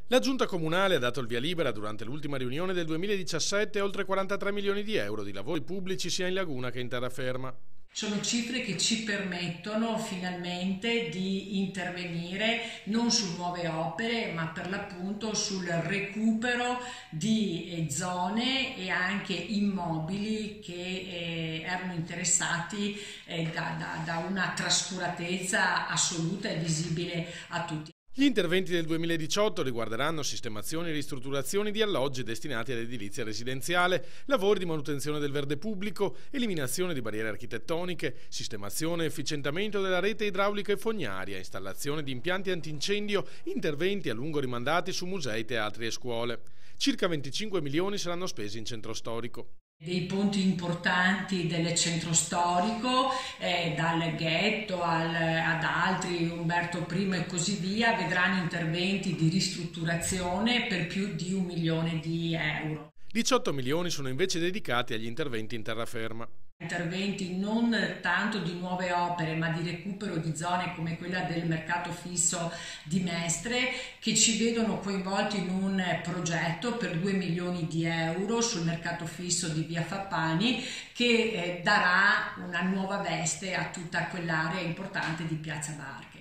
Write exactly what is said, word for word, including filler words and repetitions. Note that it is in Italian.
La Giunta Comunale ha dato il via libera durante l'ultima riunione del duemiladiciassette a oltre quarantatré milioni di euro di lavori pubblici sia in laguna che in terraferma. Sono cifre che ci permettono finalmente di intervenire non su nuove opere, ma per l'appunto sul recupero di eh, zone e anche immobili che eh, erano interessati eh, da, da, da una trascuratezza assoluta e visibile a tutti. Gli interventi del duemiladiciotto riguarderanno sistemazioni e ristrutturazioni di alloggi destinati all'edilizia residenziale, lavori di manutenzione del verde pubblico, eliminazione di barriere architettoniche, sistemazione e efficientamento della rete idraulica e fognaria, installazione di impianti antincendio, interventi a lungo rimandati su musei, teatri e scuole. Circa venticinque milioni saranno spesi in centro storico. Dei punti importanti del centro storico, eh, dal ghetto al, ad altri, Umberto primo e così via, vedranno interventi di ristrutturazione per più di un milione di euro. diciotto milioni sono invece dedicati agli interventi in terraferma. Interventi non tanto di nuove opere ma di recupero di zone come quella del mercato fisso di Mestre, che ci vedono coinvolti in un progetto per due milioni di euro sul mercato fisso di via Fappani, che eh, darà una nuova veste a tutta quell'area importante di Piazza Barche.